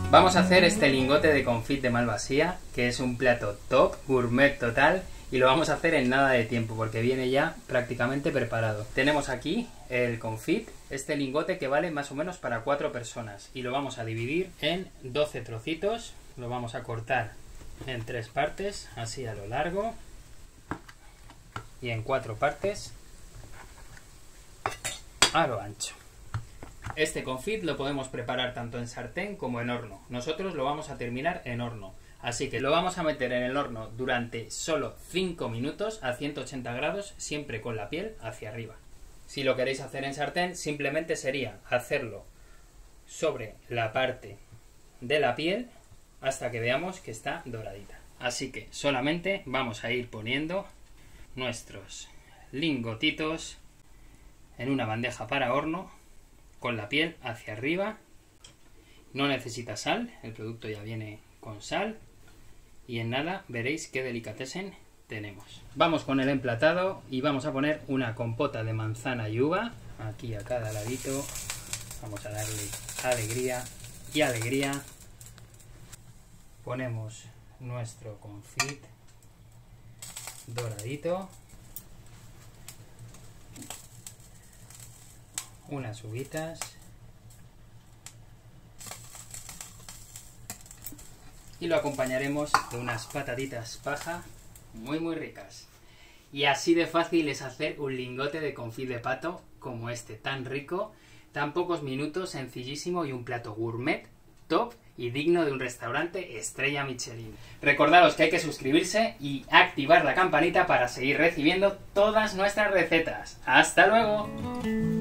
Vamos a hacer este lingote de confit de malvasía, que es un plato top, gourmet total, y lo vamos a hacer en nada de tiempo, porque viene ya prácticamente preparado. Tenemos aquí el confit, este lingote que vale más o menos para 4 personas, y lo vamos a dividir en 12 trocitos, lo vamos a cortar en 3 partes, así a lo largo, y en 4 partes a lo ancho. Este confit lo podemos preparar tanto en sartén como en horno. Nosotros lo vamos a terminar en horno. Así que lo vamos a meter en el horno durante solo 5 minutos a 180 grados, siempre con la piel hacia arriba. Si lo queréis hacer en sartén, simplemente sería hacerlo sobre la parte de la piel hasta que veamos que está doradita. Así que solamente vamos a ir poniendo nuestros lingotitos en una bandeja para horno, con la piel hacia arriba. No necesita sal, el producto ya viene con sal, y en nada veréis qué delicatessen tenemos. Vamos con el emplatado y vamos a poner una compota de manzana y uva aquí a cada ladito. Vamos a darle alegría y alegría. Ponemos nuestro confit doradito, unas uvitas y lo acompañaremos de unas patatitas paja muy ricas. Y así de fácil es hacer un lingote de confit de pato como este, tan rico, tan pocos minutos, sencillísimo y un plato gourmet top y digno de un restaurante estrella Michelin. Recordaros que hay que suscribirse y activar la campanita para seguir recibiendo todas nuestras recetas. ¡Hasta luego!